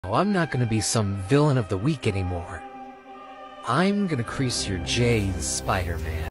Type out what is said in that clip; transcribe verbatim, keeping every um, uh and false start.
I'm not gonna be some villain of the week anymore. I'm gonna crease your Jays, Spider-Man.